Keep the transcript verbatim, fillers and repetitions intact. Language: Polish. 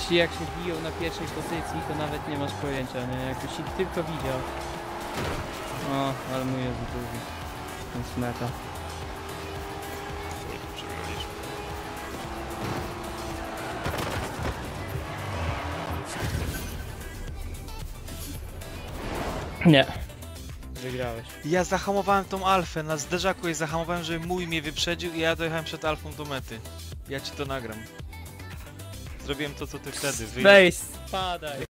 Ci jak się biją na pierwszej pozycji, to nawet nie masz pojęcia, nie? Jakbyś ich tylko widział. O, ale mój jest drugi. To jest meta. Kurde, przegraliśmy. Nie. Wygrałeś. Ja zahamowałem tą alfę, na zderzaku jej zahamowałem, żeby mój mnie wyprzedził i ja dojechałem przed alfą do mety. Ja ci to nagram. Zrobiłem to co ty wtedy, wyjdę. Weź, spadaj.